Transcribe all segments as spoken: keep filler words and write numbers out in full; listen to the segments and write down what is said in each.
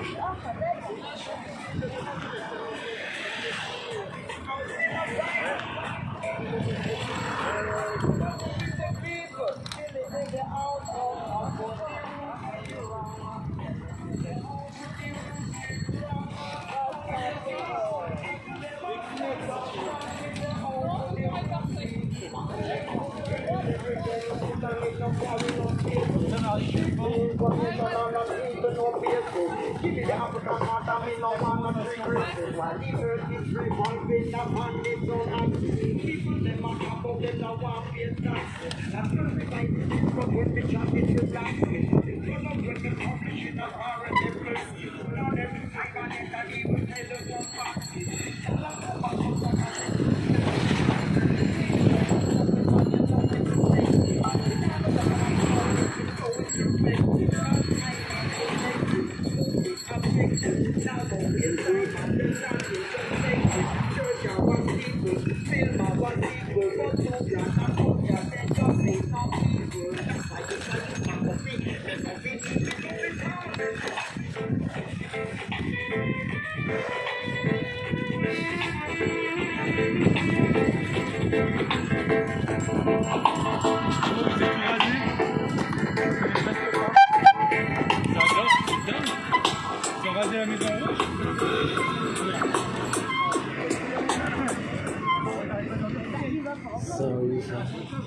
Ça, oui, ça.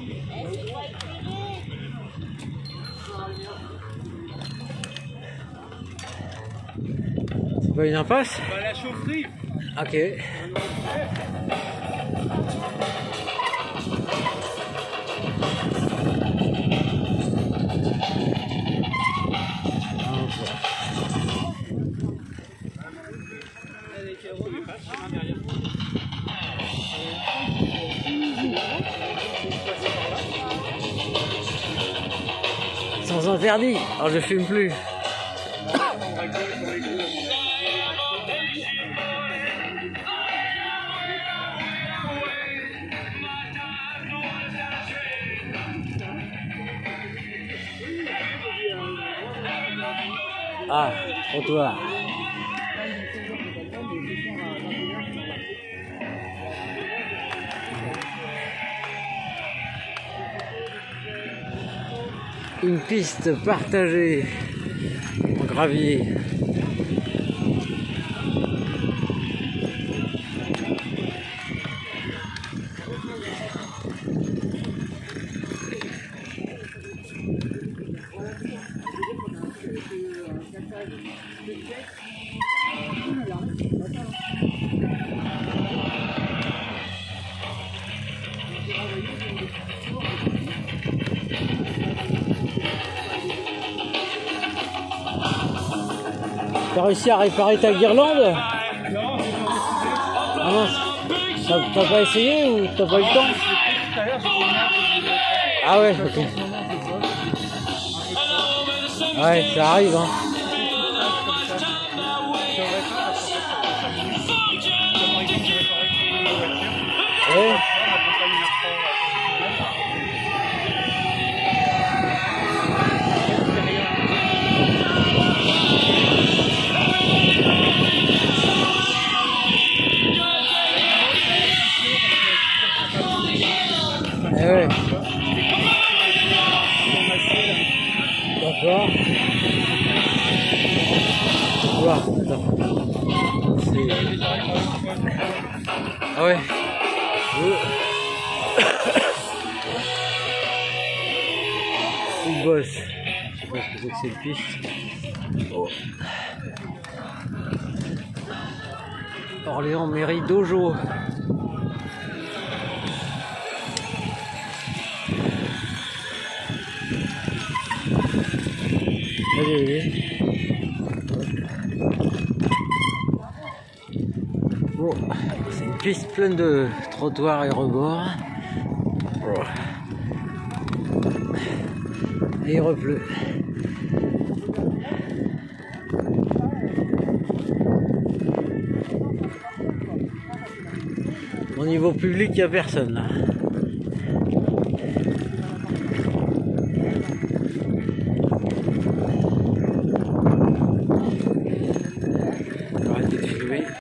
C'est pas une impasse? Bah, la chaufferie. Ok. Sans interdit, alors je fume plus. Ah, trottoir. Une piste partagée en gravier. T'as réussi à réparer ta guirlande? Ah mince. T'as pas essayé ou t'as pas eu le temps? Ah ouais, ok. Ouais, ça arrive hein. Ouais. Eh ouais. D'accord. Voilà, attends. Ah ouais. Une bosse. Je sais pas ce que c'est que cette piste. Oh. Orléans mairie Dojo. Allez, allez. Bon, c'est une piste pleine de trottoirs et rebords. Oh. Et il repleut. Au niveau public, il n'y a personne là. jouer.